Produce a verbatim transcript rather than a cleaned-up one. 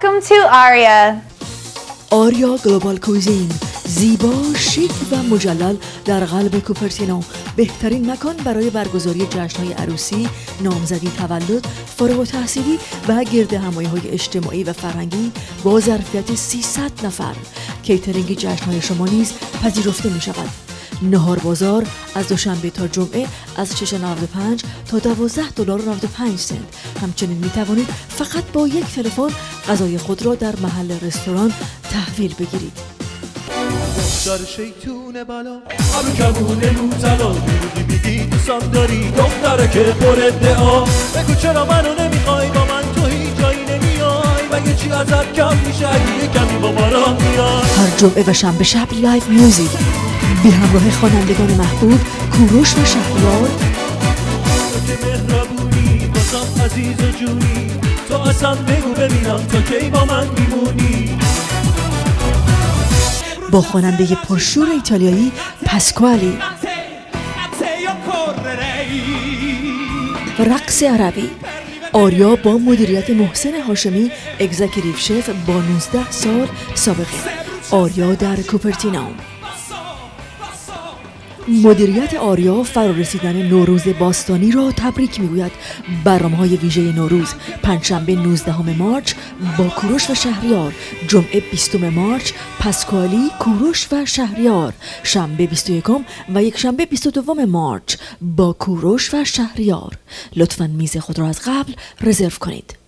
Welcome to Aria. آریا گلوبال کوزین، زیبا، شیک و مجلل در قلب کوپرتینو، بهترین مکان برای برگزاری جشن‌های عروسی، نامزدی، تولد، فارغ التحصیلی و گرد همایی‌های اجتماعی و فرهنگی با ظرفیت سیصد نفر. کیترینگ جشن‌های شما نیز پذیرفته می‌شود. نهار بازار از دوشنبه تا جمعه از شش و نود و پنج تا دوازده دلار و نود و پنج سنت. همچنین می توانید فقط با یک تلفن غذای خود را در محل رستوران تحویل بگیرید. دختر شیطون بلا ابو کمونه نوزلا میگی میگی دوستم داری دختره که پر ادعا بگو چرا منو نمیخوای با من تو هیچ جایی نمیای مگه چی ازت کم میشه اگه کمی با ما راه میای. هر جمعه و شنبه شب لایو میوزیک به همراه خوانندگان محبوب کوروش و شهریار. تو مهربونی واسم عزیز و جونی تو اصلا بگو ببینم تا کی با من میمونی. با خواننده پرشور ایتالیایی پاسکوالی و رقص عربی. آریا با مدیریت محسن هاشمی، اگزیکتیو شف با نوزده سال سابقه. آریا در کوپرتینو. مدیریت آریا فرارسیدن نوروز باستانی را تبریک میگوید. برنامه‌های ویژه نوروز: پنجشنبه نوزدهم مارس با کوروش و شهریار، جمعه بیستم مارس پاسکوالی، کوروش و شهریار، شنبه بیست و یکم و یکشنبه بیست و دوم مارس با کوروش و شهریار. لطفاً میز خود را از قبل رزرو کنید.